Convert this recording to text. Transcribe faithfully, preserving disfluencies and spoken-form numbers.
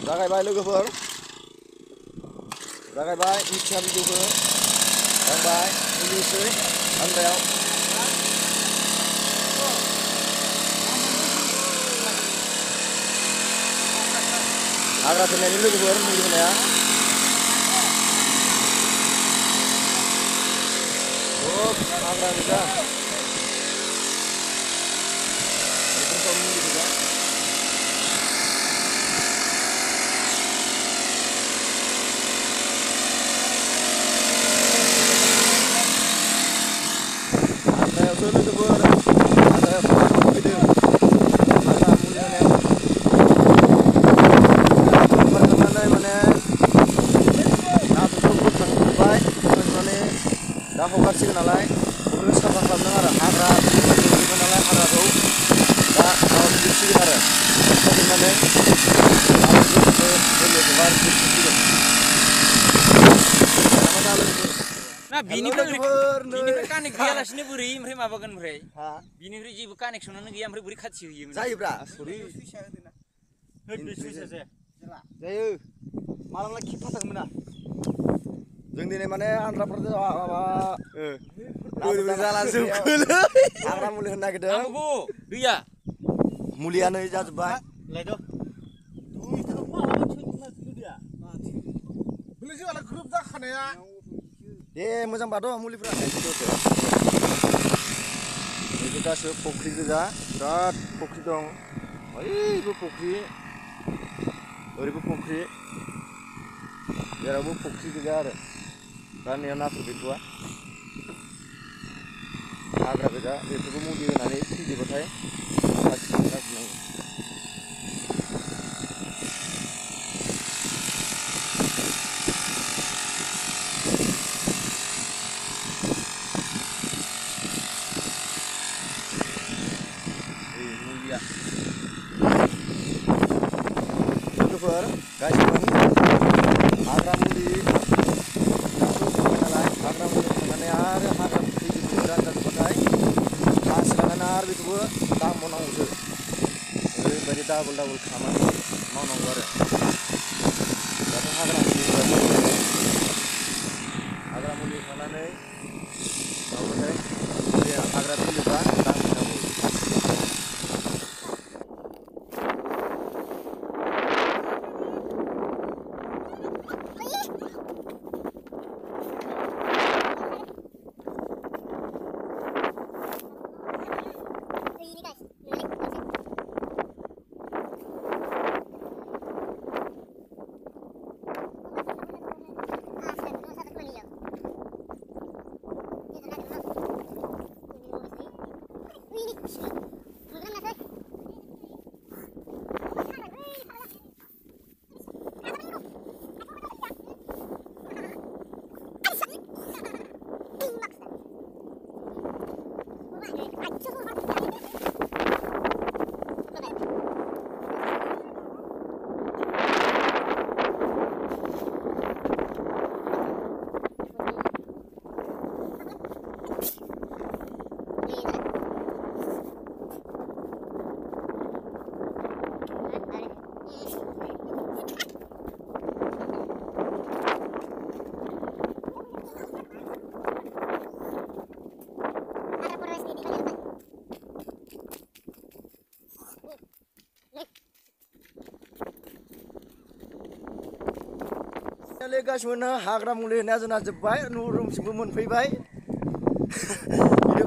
जागायबाय लोगोफोर जागायबाय मिथिया भिडिअखौ दांबाय मुलिसै आन्दायाव हाग्रा थैनायनि लोगोफोर मुलि होनाया हाग्रा गोजा बेफोरखौ मुलि गोजा आन्दायावसो लोगोफोर आन्दायाव फैदों हाग्रा मुलि होनायाव बोखांनानै माने नाफोरखौ बोखांजोब्बाय बोखांनानै दा हगारसिगोन नालाय बेखौनो साफा खालामदों आरो हाग्रा बिदिनो नालाय हाग्राखौ दा माबासिगोन आरो साफाजोबनानै ना बिनिफ्राय बिनिफ्राय कानेक्ट गैयालासिनो बोरै ओमफ्राय माबागोन ओमफ्राय बिनिफ्राय जेबो कानेक्सनानो गैया ओमफ्राय बोरै खाथि होयो जायोब्रा जायो मालाबा खेबफाथागोन ना जों दिनै माने आन्ध्राफोरजों माबा बोरै जाला जोबखोलै हाग्रा मुलि होनो नागिरदों दैया मुलियानो जाजोब्बाय दे मोजांबाथ' मुलिफ्रा बेखौ गासैबो फुख्रि गोजा बिराद फुख्रि दं ओइबो फुख्रि ओरैबो फुख्रि जेरावबो फुख्रि गोजा आरो गारनायाव नाथुर गैथ'आ हाग्रा गोजा बेफोरखौ मुलि होनानै थैजोबबाथाय गासिनांगौ मुलिया लोगोफोर गासिमोन हाग्रा मुलि नालाय हाग्रा मुलि होखांनानै आरो हाग्रा थैजोबो गोरान जाजोब्बाथाय हासिनानै आरो बेखौबो दांबावनांगौसो ओरैबायदि डाबल डाबल खामानि मावनांगौ आरो दाथ' हाग्रा मुलि हाग्रा मुलि होखांनानै माबाथाय हाग्रा थैयोबा दांफिननांगौ गासिबो हाग्रा मुलि होनाया जोंना जोब्बाय न' रुमसिमबो मोनफैबाय